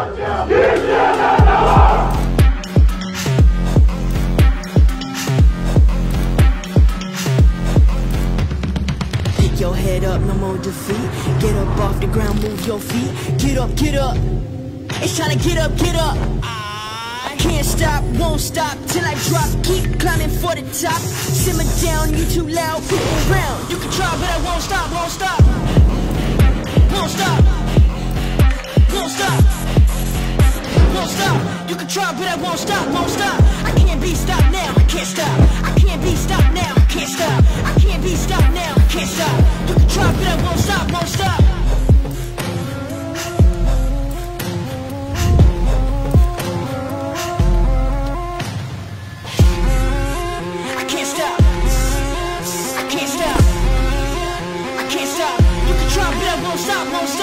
Pick your head up, no more defeat. Get up off the ground, move your feet. Get up, get up. It's time to get up, get up. I can't stop, won't stop till I drop. Keep climbing for the top. Simmer down, you too loud, move around. You can try, but I won't stop, won't stop. Won't stop. Won't stop. Won't stop. You can try, but I won't stop, won't stop. I can't be stopped now, I can't stop. I can't be stopped now, I can't stop. I can't be stopped now, I can't stop. You can try, but I won't stop, won't stop. I can't stop. I can't stop. I can't stop. You can try, but I won't stop, won't stop.